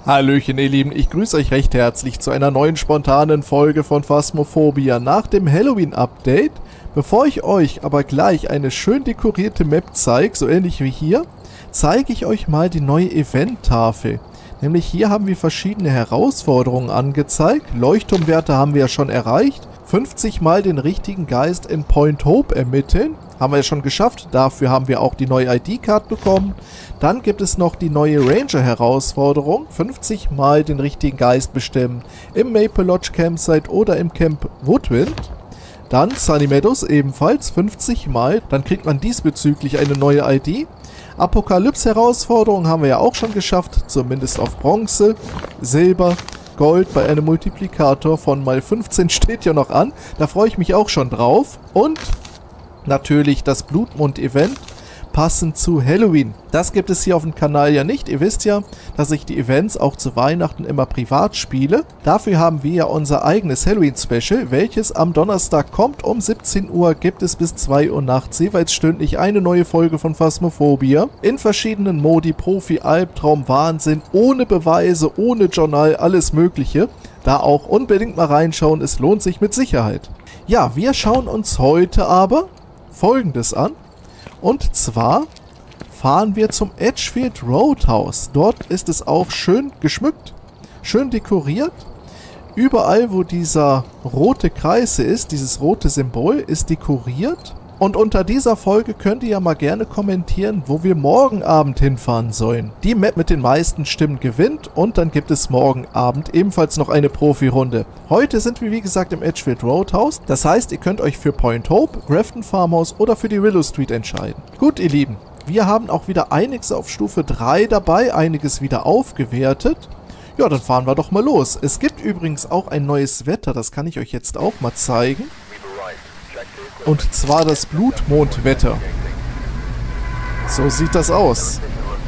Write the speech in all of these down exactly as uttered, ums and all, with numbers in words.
Hallöchen ihr Lieben, ich grüße euch recht herzlich zu einer neuen spontanen Folge von Phasmophobia nach dem Halloween-Update. Bevor ich euch aber gleich eine schön dekorierte Map zeige, so ähnlich wie hier, zeige ich euch mal die neue Event-Tafel. Nämlich hier haben wir verschiedene Herausforderungen angezeigt. Leuchtturmwerte haben wir ja schon erreicht. fünfzig Mal den richtigen Geist in Point Hope ermitteln. Haben wir ja schon geschafft. Dafür haben wir auch die neue I D-Card bekommen. Dann gibt es noch die neue Ranger-Herausforderung. fünfzig Mal den richtigen Geist bestimmen. Im Maple Lodge Campsite oder im Camp Woodwind. Dann Sunny Meadows ebenfalls fünfzig Mal. Dann kriegt man diesbezüglich eine neue I D. Apokalypse-Herausforderung haben wir ja auch schon geschafft. Zumindest auf Bronze, Silber, Gold bei einem Multiplikator von mal fünfzehn steht ja noch an. Da freue ich mich auch schon drauf. Und natürlich das Blutmond-Event, passend zu Halloween. Das gibt es hier auf dem Kanal ja nicht. Ihr wisst ja, dass ich die Events auch zu Weihnachten immer privat spiele. Dafür haben wir ja unser eigenes Halloween-Special, welches am Donnerstag kommt. Um siebzehn Uhr gibt es bis zwei Uhr nachts jeweils stündlich eine neue Folge von Phasmophobia. In verschiedenen Modi, Profi, Albtraum, Wahnsinn, ohne Beweise, ohne Journal, alles mögliche. Da auch unbedingt mal reinschauen, es lohnt sich mit Sicherheit. Ja, wir schauen uns heute aber Folgendes an. Und zwar fahren wir zum Edgefield Roadhouse. Dort ist es auch schön geschmückt, schön dekoriert. Überall, wo dieser rote Kreis ist, dieses rote Symbol, ist dekoriert. Und unter dieser Folge könnt ihr ja mal gerne kommentieren, wo wir morgen Abend hinfahren sollen. Die Map mit den meisten Stimmen gewinnt und dann gibt es morgen Abend ebenfalls noch eine Profi-Runde. Heute sind wir wie gesagt im Edgefield Roadhouse. Das heißt, ihr könnt euch für Point Hope, Grafton Farmhouse oder für die Willow Street entscheiden. Gut, ihr Lieben, wir haben auch wieder einiges auf Stufe drei dabei, einiges wieder aufgewertet. Ja, dann fahren wir doch mal los. Es gibt übrigens auch ein neues Wetter, das kann ich euch jetzt auch mal zeigen. Und zwar das Blutmondwetter. So sieht das aus.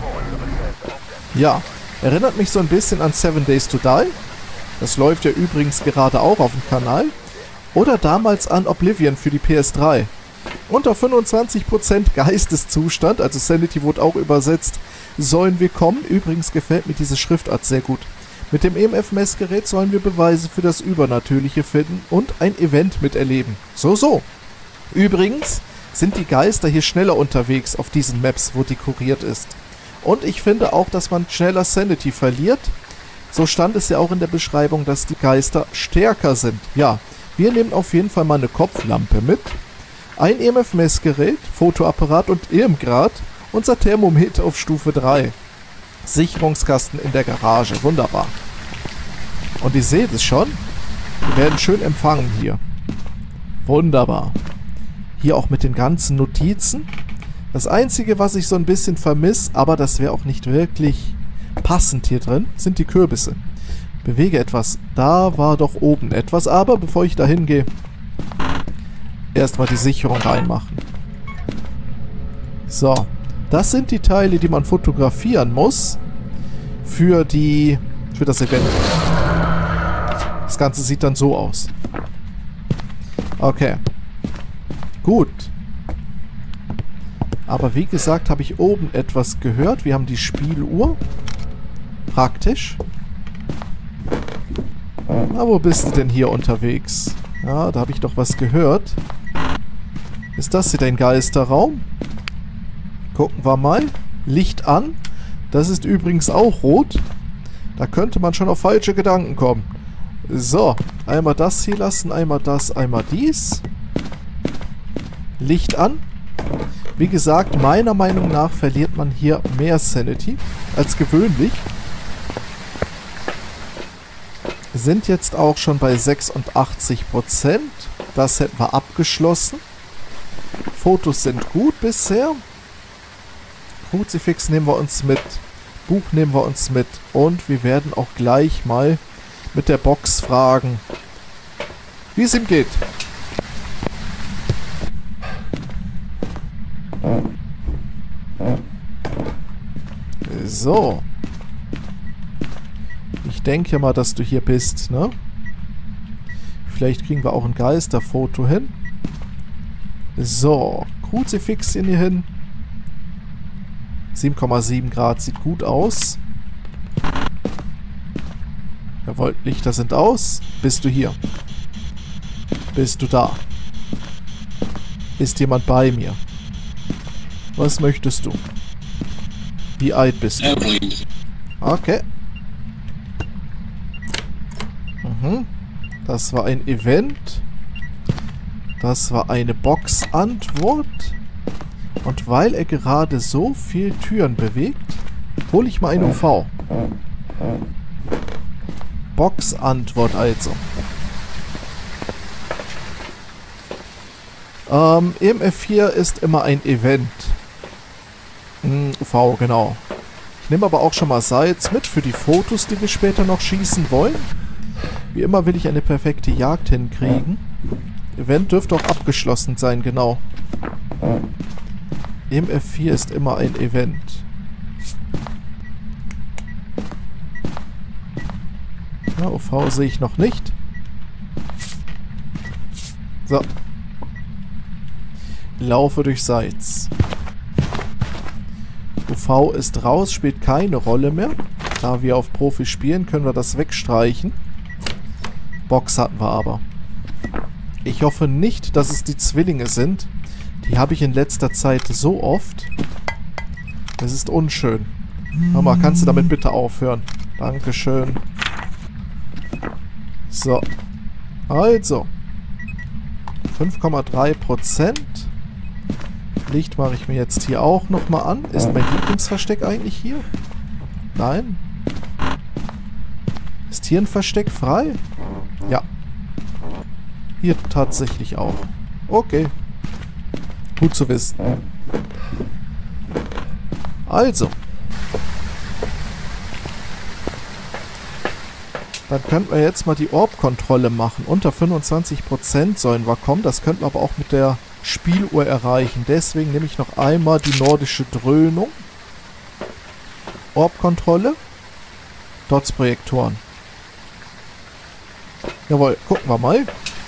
Ja, erinnert mich so ein bisschen an Seven Days to Die. Das läuft ja übrigens gerade auch auf dem Kanal. Oder damals an Oblivion für die P S drei. Unter fünfundzwanzig Prozent Geisteszustand, also Sanity wurde auch übersetzt, sollen wir kommen. Übrigens gefällt mir diese Schriftart sehr gut. Mit dem E M F-Messgerät sollen wir Beweise für das Übernatürliche finden und ein Event miterleben. So, so. Übrigens sind die Geister hier schneller unterwegs auf diesen Maps, wo dekoriert ist. Und ich finde auch, dass man schneller Sanity verliert. So stand es ja auch in der Beschreibung, dass die Geister stärker sind. Ja, wir nehmen auf jeden Fall mal eine Kopflampe mit. Ein E M F-Messgerät, Fotoapparat und Irmgrad. Unser Thermometer auf Stufe drei. Sicherungskasten in der Garage. Wunderbar. Und ihr seht es schon. Wir werden schön empfangen hier. Wunderbar. Hier auch mit den ganzen Notizen. Das Einzige, was ich so ein bisschen vermisse, aber das wäre auch nicht wirklich passend hier drin, sind die Kürbisse. Bewege etwas. Da war doch oben etwas, aber bevor ich da hingehe, erstmal die Sicherung reinmachen. So. Das sind die Teile, die man fotografieren muss für die für das Event. Das Ganze sieht dann so aus. Okay. Gut. Aber wie gesagt, habe ich oben etwas gehört. Wir haben die Spieluhr. Praktisch. Na, wo bist du denn hier unterwegs? Ja, da habe ich doch was gehört. Ist das hier dein Geisterraum? Gucken wir mal. Licht an. Das ist übrigens auch rot. Da könnte man schon auf falsche Gedanken kommen. So. Einmal das hier lassen. Einmal das. Einmal dies. Licht an. Wie gesagt, meiner Meinung nach verliert man hier mehr Sanity als gewöhnlich. Sind jetzt auch schon bei sechsundachtzig Prozent. Das hätten wir abgeschlossen. Fotos sind gut bisher. Kruzifix nehmen wir uns mit, Buch nehmen wir uns mit und wir werden auch gleich mal mit der Box fragen, wie es ihm geht. So. Ich denke mal, dass du hier bist, ne? Vielleicht kriegen wir auch ein Geisterfoto hin. So. Kruzifixchen hier hin. sieben Komma sieben Grad sieht gut aus. Jawohl, Lichter sind aus. Bist du hier? Bist du da? Ist jemand bei mir? Was möchtest du? Wie alt bist du? Okay. Mhm. Das war ein Event. Das war eine Box-Antwort. Und weil er gerade so viel Türen bewegt, hole ich mal eine U V. Box-Antwort also. Ähm, E M F vier ist immer ein Event. Hm, U V, genau. Ich nehme aber auch schon mal Salz mit für die Fotos, die wir später noch schießen wollen. Wie immer will ich eine perfekte Jagd hinkriegen. Event dürfte auch abgeschlossen sein, genau. E M F vier ist immer ein Event. Ja, U V sehe ich noch nicht. So. Laufe durch Salz. U V ist raus, spielt keine Rolle mehr. Da wir auf Profi spielen, können wir das wegstreichen. Box hatten wir aber. Ich hoffe nicht, dass es die Zwillinge sind. Die habe ich in letzter Zeit so oft. Das ist unschön. Mama, kannst du damit bitte aufhören? Dankeschön. So. Also. fünf Komma drei Prozent. Licht mache ich mir jetzt hier auch nochmal an. Ist mein Lieblingsversteck eigentlich hier? Nein. Ist hier ein Versteck frei? Ja. Hier tatsächlich auch. Okay. Gut zu wissen. Also. Dann könnten wir jetzt mal die Orb-Kontrolle machen. Unter fünfundzwanzig Prozent sollen wir kommen. Das könnten wir aber auch mit der Spieluhr erreichen. Deswegen nehme ich noch einmal die nordische Dröhnung. Orb-Kontrolle. Dots-Projektoren. Jawohl, gucken wir mal.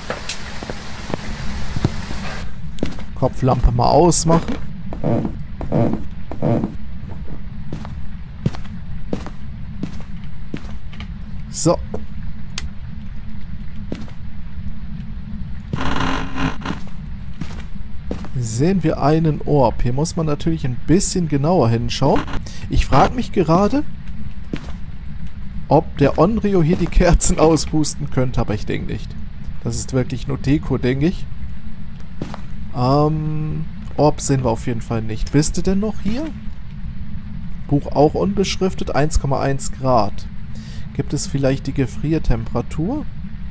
Kopflampe mal ausmachen. So. Sehen wir einen Orb. Hier muss man natürlich ein bisschen genauer hinschauen. Ich frage mich gerade, ob der Onryo hier die Kerzen auspusten könnte, aber ich denke nicht. Das ist wirklich nur Deko, denke ich. Ähm, Orb sehen wir auf jeden Fall nicht. Bist du denn noch hier? Buch auch unbeschriftet, eins Komma eins Grad. Gibt es vielleicht die Gefriertemperatur?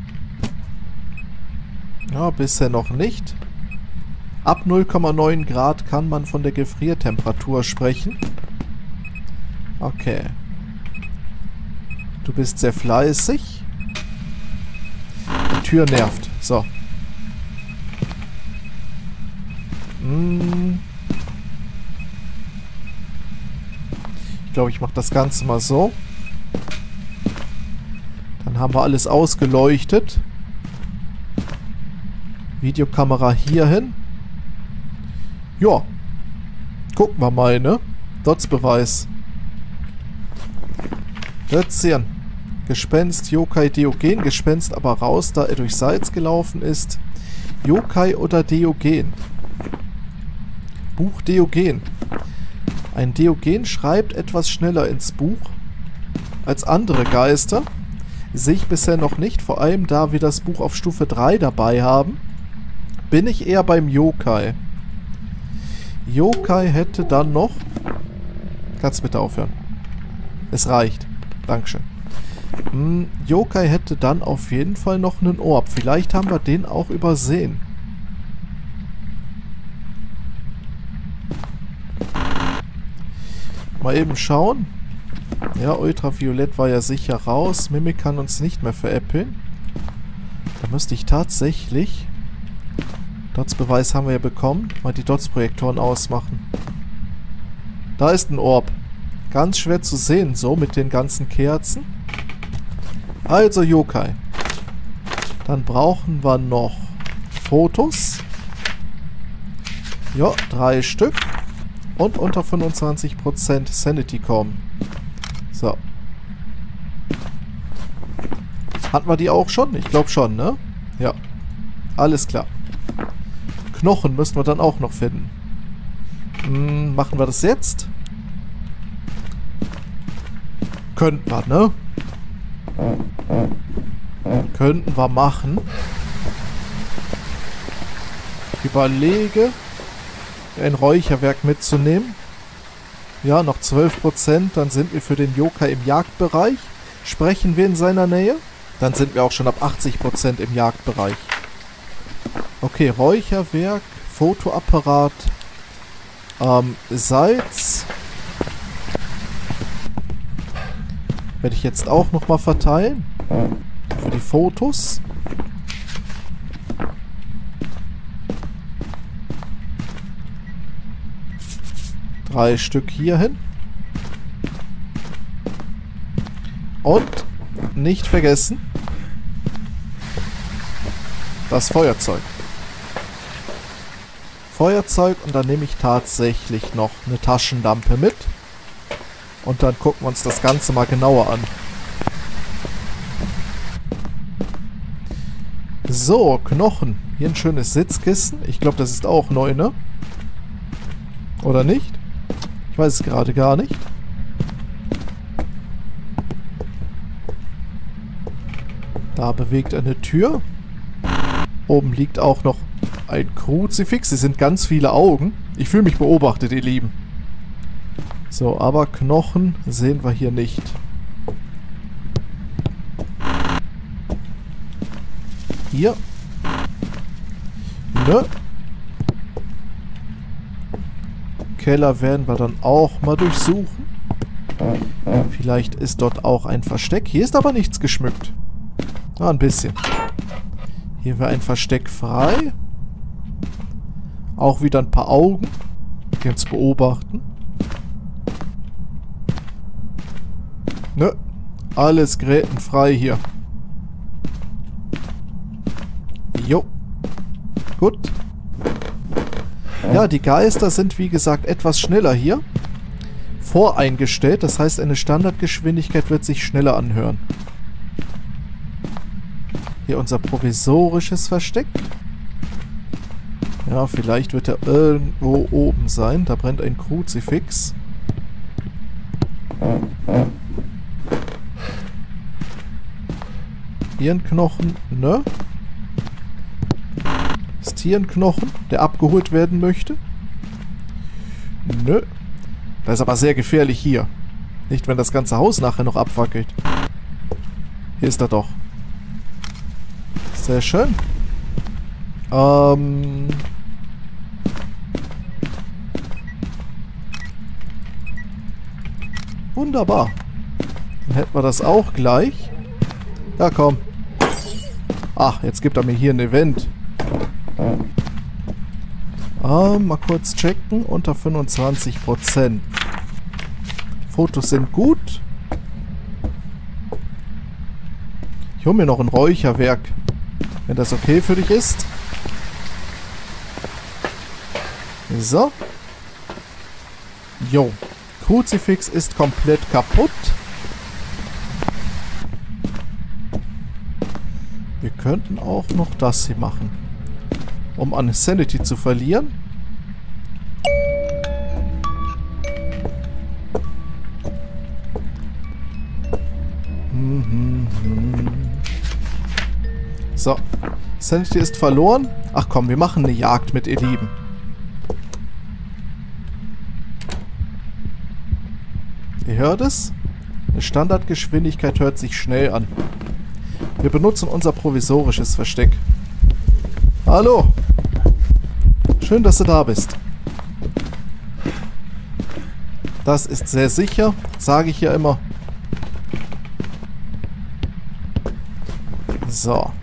Ja, bisher noch nicht. Ab null Komma neun Grad kann man von der Gefriertemperatur sprechen. Okay. Du bist sehr fleißig. Die Tür nervt. So. Hm. Ich glaube, ich mache das Ganze mal so. Dann haben wir alles ausgeleuchtet. Videokamera hier hin. Ja. Gucken wir mal, ne? Dots-Beweis. Dötzchen. Gespenst, Yokai, Diogen. Gespenst aber raus, da er durch Salz gelaufen ist. Yokai oder Diogen? Buch Diogen. Ein Diogen schreibt etwas schneller ins Buch als andere Geister. Sehe ich bisher noch nicht, vor allem da wir das Buch auf Stufe drei dabei haben. Bin ich eher beim Yokai. Yokai hätte dann noch... Kannst du bitte aufhören? Es reicht. Dankeschön. Hm, Yokai hätte dann auf jeden Fall noch einen Orb. Vielleicht haben wir den auch übersehen. Mal eben schauen. Ja, Ultraviolett war ja sicher raus. Mimik kann uns nicht mehr veräppeln. Da müsste ich tatsächlich... Dots-Beweis haben wir ja bekommen. Mal die Dots-Projektoren ausmachen. Da ist ein Orb. Ganz schwer zu sehen, so mit den ganzen Kerzen. Also Yokai. Dann brauchen wir noch Fotos. Ja, drei Stück. Und unter fünfundzwanzig Prozent Sanity kommen. So. Hatten wir die auch schon? Ich glaube schon, ne? Ja. Alles klar. Knochen müssen wir dann auch noch finden. Hm, machen wir das jetzt? Könnten wir, ne? Könnten wir machen. Ich überlege, ein Räucherwerk mitzunehmen. Ja, noch zwölf Prozent. Dann sind wir für den Joker im Jagdbereich. Sprechen wir in seiner Nähe? Dann sind wir auch schon ab achtzig Prozent im Jagdbereich. Okay, Räucherwerk, Fotoapparat, ähm, Salz. Werde ich jetzt auch nochmal verteilen. Für die Fotos. Drei Stück hier hin. Und nicht vergessen, das Feuerzeug. Feuerzeug und dann nehme ich tatsächlich noch eine Taschenlampe mit. Und dann gucken wir uns das Ganze mal genauer an. So, Knochen. Hier ein schönes Sitzkissen. Ich glaube, das ist auch neu, ne? Oder nicht? Ich weiß es gerade gar nicht. Da bewegt eine Tür. Oben liegt auch noch ein Kruzifix. Es sind ganz viele Augen. Ich fühle mich beobachtet, ihr Lieben. So, aber Knochen sehen wir hier nicht. Hier. Ne? Keller werden wir dann auch mal durchsuchen. Vielleicht ist dort auch ein Versteck. Hier ist aber nichts geschmückt. Ah, ein bisschen. Hier wäre ein Versteck frei. Auch wieder ein paar Augen, die uns beobachten. Ne? Alles grätenfrei hier. Jo. Gut. Ja, die Geister sind wie gesagt etwas schneller hier. Voreingestellt, das heißt eine Standardgeschwindigkeit wird sich schneller anhören. Hier unser provisorisches Versteck. Ja, vielleicht wird er irgendwo oben sein. Da brennt ein Kruzifix. Hier ein Knochen, ne? Ist hier ein Knochen, der abgeholt werden möchte? Nö. Das ist aber sehr gefährlich hier. Nicht, wenn das ganze Haus nachher noch abwackelt. Hier ist er doch. Sehr schön. Ähm... Wunderbar. Dann hätten wir das auch gleich. Ja, komm. Ach, jetzt gibt er mir hier ein Event. Ah, mal kurz checken. Unter fünfundzwanzig Prozent. Fotos sind gut. Ich hole mir noch ein Räucherwerk. Wenn das okay für dich ist. So. Jo. Kruzifix ist komplett kaputt. Wir könnten auch noch das hier machen. Um an Sanity zu verlieren. So. Sanity ist verloren. Ach komm, wir machen eine Jagd mit ihr Lieben. Ihr hört es? Eine Standardgeschwindigkeit hört sich schnell an. Wir benutzen unser provisorisches Versteck. Hallo! Schön, dass du da bist. Das ist sehr sicher, sage ich ja immer. So.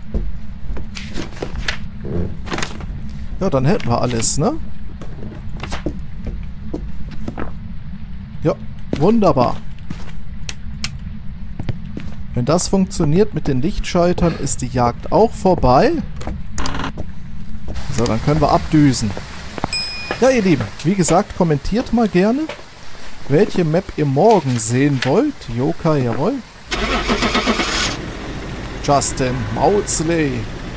Ja, dann hätten wir alles, ne? Ja, wunderbar. Wenn das funktioniert mit den Lichtschaltern, ist die Jagd auch vorbei. So, dann können wir abdüsen. Ja, ihr Lieben, wie gesagt, kommentiert mal gerne, welche Map ihr morgen sehen wollt. Joker, jawohl. Justin Maudsley.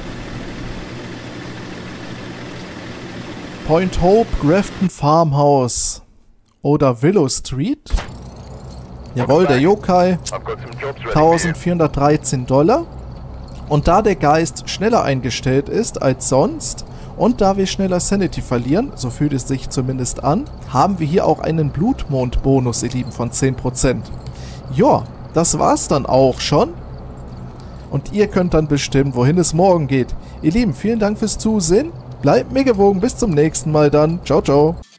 Point Hope, Grafton Farmhouse oder Willow Street. Jawohl, der Yokai. eintausendvierhundertdreizehn Dollar. Und da der Geist schneller eingestellt ist als sonst und da wir schneller Sanity verlieren, so fühlt es sich zumindest an, haben wir hier auch einen Blutmond-Bonus, ihr Lieben, von zehn Prozent. Ja, das war's dann auch schon. Und ihr könnt dann bestimmen, wohin es morgen geht. Ihr Lieben, vielen Dank fürs Zusehen. Bleibt mir gewogen. Bis zum nächsten Mal dann. Ciao, ciao.